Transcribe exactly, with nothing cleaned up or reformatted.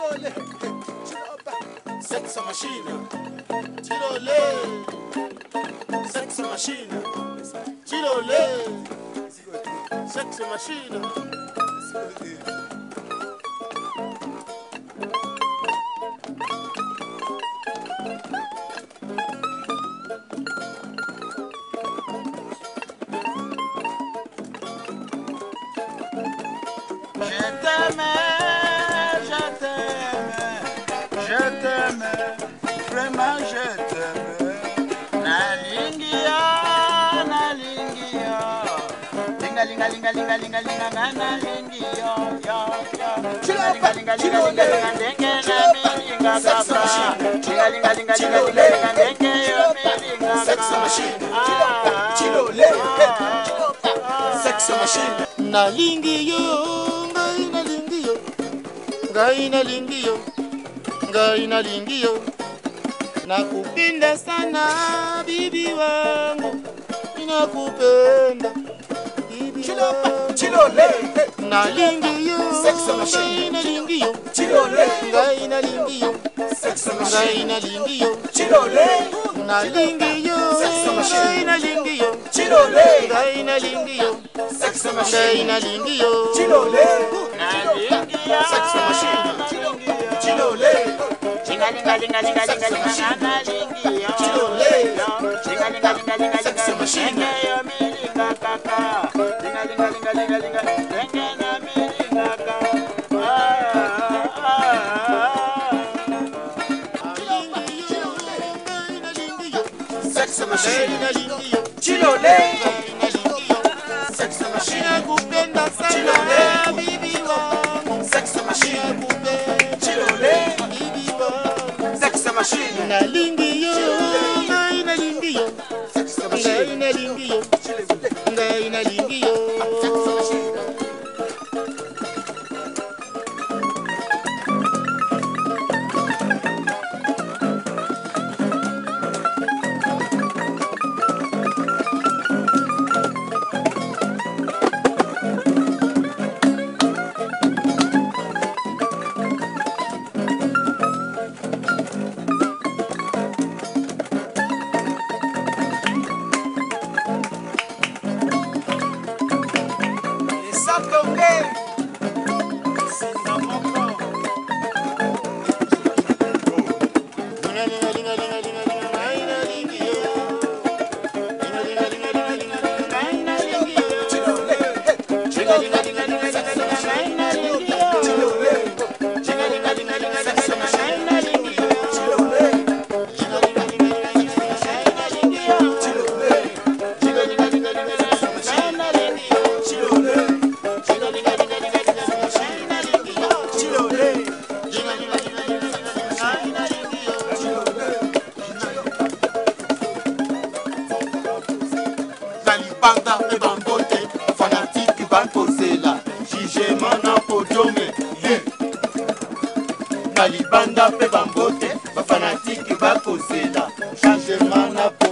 Chilole, sex machine. Chilole, sex machine. Chilole, sex machine. Je t'aime, je t'aime, je t'aime, vraiment je t'aime. Nalingia, nalingia, linga linga linga linga linga linga nalingia, yo yo. Linga linga linga linga linga ndenge na milinga kaka. Linga linga linga linga linga linga ndenge yo milinga kaka. Chilole, sex machine. Nalingi yo, ngai nalingi yo, ngai nalingi yo, ngai nalingi yo. Nakupenda sana bibi wangu, ninakupenda bibi wangu. Chilole, nalingi yo, sex machine. ngai nalingi yo, Chilole, ngai nalingi yo, sex ngai machine. nalingi yo, Chilole, nalingi yo, ngai nalingi yo, Chilole, ngai nalingi yo, sex ngai machine. nalingi yo. Chilole, Nalingia, sex machine. nalingia. Chilole, Linga linga linga linga linga linga nalingia. Chilole, Linga linga linga linga sex linga machine. ndenge yo milinga kaka. Linga linga linga linga linga ndenge na milinga kaka. Ah, ah, ah. Sex machine. Chilole, sex machine. Nakupenda sana Chilole, bibi wangu, sex machine. nakupenda Chilole, bibi wangu. sex machine. Nalingi yo, ngai nalingi yo, Sex ngai machine. nalingi yo, ngai nalingi yo. Banda e bambote, fanatique ban poser là, jugement na podium. Banda e bambote, fanatique ban poser là, jugement na